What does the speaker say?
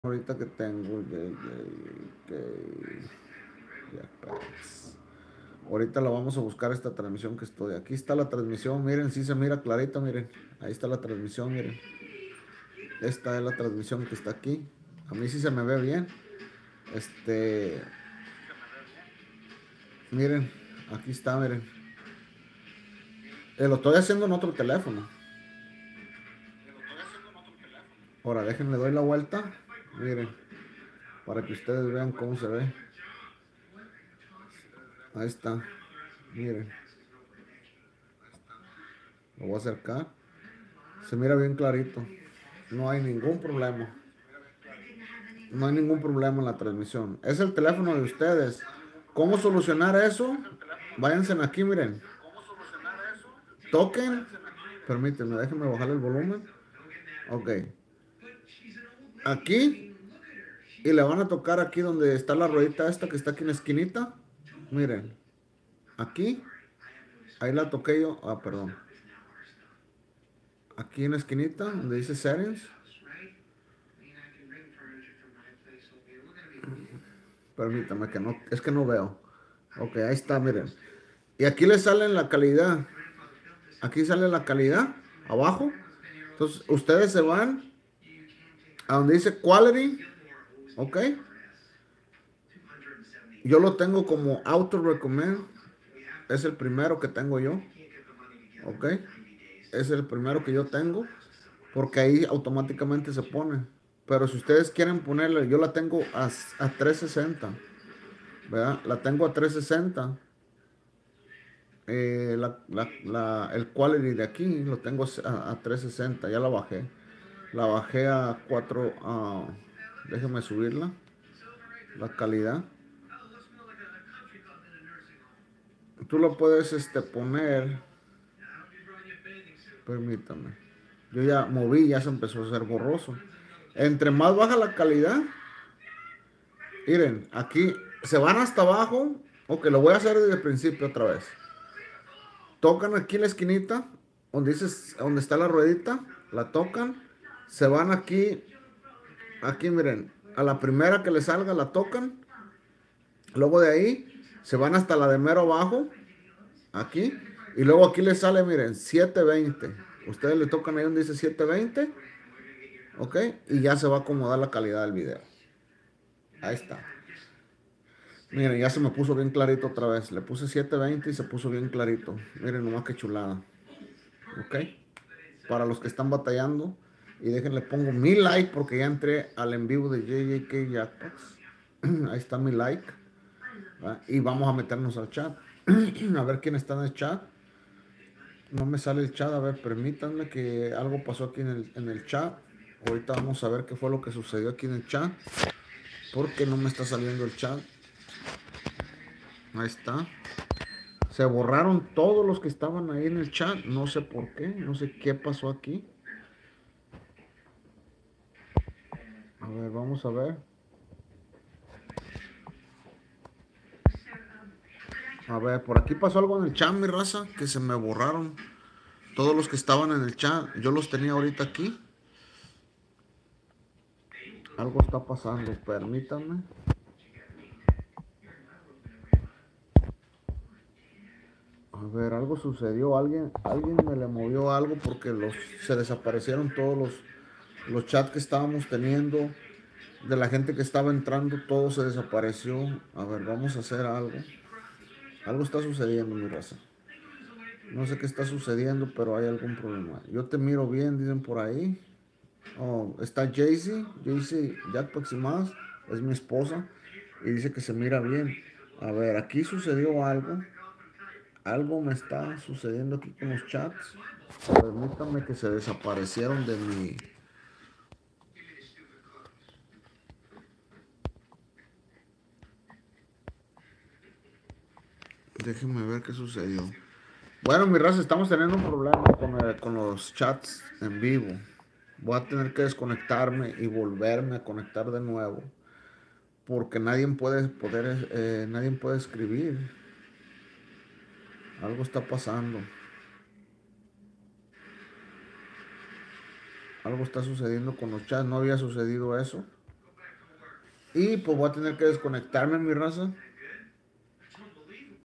Ahorita que tengo, ya, pues. Ahorita la vamos a buscar esta transmisión que estoy. Aquí está la transmisión, miren, sí se mira clarita, miren. Ahí está la transmisión, miren. Esta es la transmisión que está aquí. A mí sí se me ve bien. Este, miren, aquí está, miren. Lo estoy haciendo en otro teléfono. Ahora, déjenme doy la vuelta. Miren, para que ustedes vean cómo se ve. Ahí está. Miren, lo voy a acercar. Se mira bien clarito. No hay ningún problema. No hay ningún problema en la transmisión. Es el teléfono de ustedes. ¿Cómo solucionar eso? Váyanse aquí, miren. Toquen. Permítanme, déjenme bajar el volumen. Ok. Aquí. Y le van a tocar aquí donde está la ruedita esta que está aquí en la esquinita. Miren. Aquí. Ahí la toqué yo. Ah, perdón. Aquí en la esquinita donde dice Settings. Permítame que no. Es que no veo. Ok, ahí está, miren. Y aquí le sale la calidad. Aquí sale la calidad. Abajo. Entonces, ustedes se van a donde dice Quality. Ok. Yo lo tengo como Auto Recommend. Es el primero que tengo yo. Ok. Es el primero que yo tengo. Porque ahí automáticamente se pone. Pero si ustedes quieren ponerle, yo la tengo a 360. ¿Verdad? La tengo a 360. El quality de aquí lo tengo a 360. Ya la bajé. La bajé a 4. Déjeme subirla. La calidad. Tú lo puedes poner. Permítame. Yo ya moví, ya se empezó a hacer borroso. Entre más baja la calidad. Miren, aquí se van hasta abajo. Ok, lo voy a hacer desde el principio otra vez. Tocan aquí la esquinita. Donde dice, donde está la ruedita. La tocan. Se van aquí. Aquí miren. A la primera que le salga la tocan. Luego de ahí. Se van hasta la de mero abajo. Aquí. Y luego aquí le sale, miren, 720. Ustedes le tocan ahí donde dice 720. Ok. Y ya se va a acomodar la calidad del video. Ahí está. Miren, ya se me puso bien clarito otra vez. Le puse 720 y se puso bien clarito. Miren nomás qué chulada. Ok. Para los que están batallando. Y déjenle pongo mi like porque ya entré al en vivo de JJK Jackpots. Ahí está mi like. ¿Va? Y vamos a meternos al chat. A ver quién está en el chat. No me sale el chat. A ver, permítanme que algo pasó aquí en el chat. Ahorita vamos a ver qué fue lo que sucedió aquí en el chat. Porque no me está saliendo el chat. Ahí está. Se borraron todos los que estaban ahí en el chat. No sé por qué. No sé qué pasó aquí. A ver, vamos a ver. A ver, por aquí pasó algo en el chat, mi raza. Que se me borraron todos los que estaban en el chat. Yo los tenía ahorita aquí. Algo está pasando. Permítanme. A ver, algo sucedió. Alguien me le movió algo porque se desaparecieron todos los chats que estábamos teniendo. De la gente que estaba entrando, todo se desapareció. A ver, vamos a hacer algo. Algo está sucediendo, mi raza. No sé qué está sucediendo, pero hay algún problema. Yo te miro bien, dicen por ahí. Oh, está Jaycee Jackpot y más. Es mi esposa. Y dice que se mira bien. A ver, aquí sucedió algo. Algo me está sucediendo aquí con los chats. Permítanme que se desaparecieron de mi... Déjenme ver qué sucedió. Bueno, mi raza, estamos teniendo un problema con los chats en vivo. Voy a tener que desconectarme y volverme a conectar de nuevo. Porque nadie puede escribir. Algo está pasando. Algo está sucediendo con los chats. No había sucedido eso. Y pues voy a tener que desconectarme, mi raza.